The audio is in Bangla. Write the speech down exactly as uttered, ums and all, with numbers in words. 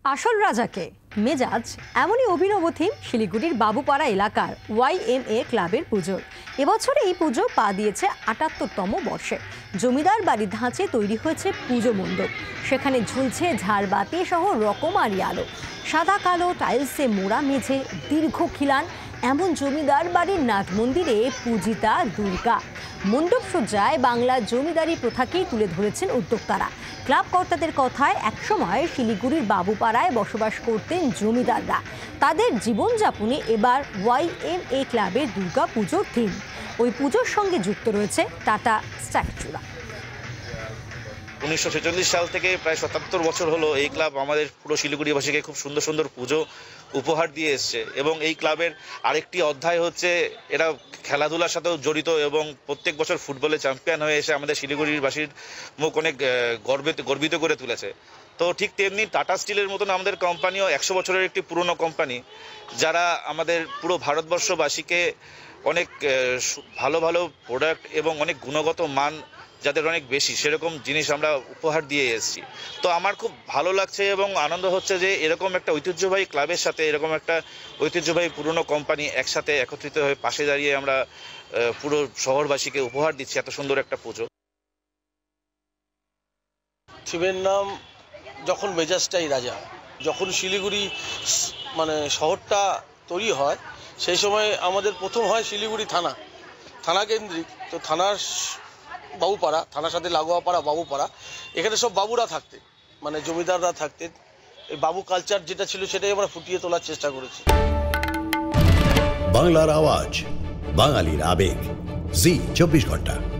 আসল রাজাকে মেজাজ এমনই অভিনব থিম শিলিগুড়ির বাবুপাড়া এলাকার ওয়াইএমএ ক্লাবের পুজোর। এবছর এই পুজো পা দিয়েছে আটাত্তরতম বর্ষে। জমিদার বাড়ির ধাঁচে তৈরি হয়েছে পুজো মণ্ডপ, সেখানে ঝুলছে ঝাড়বাতি সহ রকমারি আলো। সাদা কালো টাইলসে মোড়া মেঝে, দীর্ঘ খিলান, এমন জমিদার বাড়ির নাট মন্দিরে পূজিতা দুর্গা। মণ্ডপ সজ্জায় বাংলার জমিদারি প্রথাকেই তুলে ধরেছেন উদ্যোক্তারা। ক্লাব কর্তাদের কথায় একসময় শিলিগুড়ির বাবুপাড়ায় বসবাস করতেন জমিদাররা। তাদের জীবনযাপনে এবার ওয়াইএমএ ক্লাবের দুর্গা পুজোর থিম। ওই পুজোর সঙ্গে যুক্ত রয়েছে টাটা স্ট্যাচুরা। উনিশশো ছেচল্লিশ সাল থেকে প্রায় সাতাত্তর বছর হলো এই ক্লাব আমাদের পুরো শিলিগুড়িবাসীকে খুব সুন্দর সুন্দর পুজো উপহার দিয়ে এসছে। এবং এই ক্লাবের আরেকটি অধ্যায় হচ্ছে এরা খেলাধুলার সাথেও জড়িত এবং প্রত্যেক বছর ফুটবলে চ্যাম্পিয়ন হয়ে এসে আমাদের শিলিগুড়িবাসীর মুখ অনেক গর্বিত গর্বিত করে তুলেছে। তো ঠিক তেমনি টাটা স্টিলের মতন আমাদের কোম্পানিও একশো বছরের একটি পুরনো কোম্পানি, যারা আমাদের পুরো ভারতবর্ষবাসীকে অনেক ভালো ভালো প্রোডাক্ট এবং অনেক গুণগত মান যাদের অনেক বেশি সেরকম জিনিস আমরা উপহার দিয়ে এসেছি। তো আমার খুব ভালো লাগছে এবং আনন্দ হচ্ছে যে এরকম একটা ঐতিহ্যবাহী ক্লাবের সাথে এরকম একটা ঐতিহ্যবাহী পুরনো কোম্পানি একসাথে একত্রিত হয়ে পাশে দাঁড়িয়ে আমরা পুরো শহরবাসীকে উপহার দিচ্ছি এত সুন্দর একটা পুজো। থিমের নাম যখন মেজাজটাই রাজা। যখন শিলিগুড়ি মানে শহরটা তৈরি হয় সেই সময় আমাদের প্রথম হয় শিলিগুড়ি থানা থানা কেন্দ্রিক। তো থানার বাবুপাড়া, থানার সাথে লাগোয়া পাড়া বাবুপাড়া, এখানে সব বাবুরা থাকতেন, মানে জমিদাররা থাকতেন। এই বাবু কালচার যেটা ছিল সেটাই আমরা ফুটিয়ে তোলার চেষ্টা করেছি। বাংলার আওয়াজ, বাঙালির আবেগ, জি চব্বিশ ঘন্টা।